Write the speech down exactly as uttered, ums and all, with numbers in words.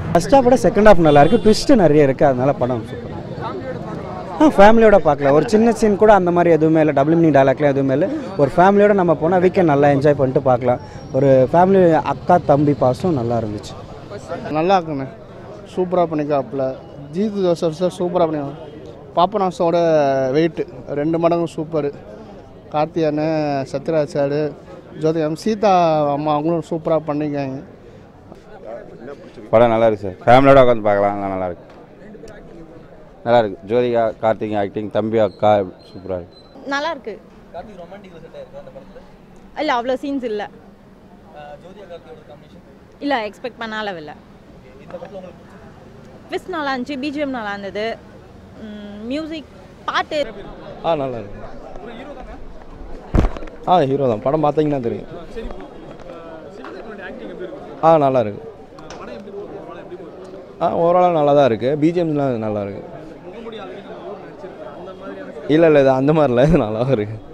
First half விட second half நல்லா இருக்குது, ட்விஸ்ட்டு நிறைய இருக்குது, அதனால படம் சூப்பர். ஆ ஃபேமிலியோட பார்க்கலாம். ஒரு சின்ன சீன் கூட அந்த மாதிரி எதுவுமே இல்லை, டபுள் மீனிங் டைலாக்லாம் எதுவுமே இல்லை. ஒரு ஃபேமிலியோட நம்ம போனால் வீக்கெண்ட் நல்லா என்ஜாய் பண்ணிட்டு பார்க்கலாம். ஒரு ஃபேமிலி அக்கா தம்பி பாசம் நல்லா இருந்துச்சு. நல்லா இருக்குண்ணே, சூப்பராக பண்ணிக்காப்புல. ஜீது ஜோசப் சார் சூப்பராக பண்ணி. பாப்பனாசோட வெயிட்டு ரெண்டு மடங்கு சூப்பர். கார்த்தியானு, சத்யராஜ் சார், ஜோதி எம் சீதா அம்மா அவங்களும் சூப்பராக பண்ணிக்காங்க. படம் நல்லா இருக்குது சார், ஃபேமிலியோட உட்காந்து பார்க்கலாம், நல்லா இருக்கு. நல்லா இருக்கு. ஜோதிகா கார்த்திக் ஆக்டிங், தம்பி அக்கா சூப்பராக இருக்கு. நல்லா இருக்கு. இல்லை அவ்வளோ சீன்ஸ் இல்லை. இல்லை எக்ஸ்பெக்ட் பண்ண அளவு இல்லை. ட்விஸ்ட் நல்லா இருந்துச்சு, பிஜிஎம் நல்லா இருந்தது, மியூசிக் பாட்டு. ஆ நல்லா இருக்கு. ஆ ஹீரோ தான், படம் பார்த்தீங்கன்னா தெரியும். ஆ நல்லா இருக்கு. ஆ ஓவராலாக நல்லா தான் இருக்குது, பிஜிஎம்ஸ்லாம் நல்லா இருக்குது. இல்லை இல்லை இது அந்த மாதிரிலாம் இது நல்லா இருக்குது.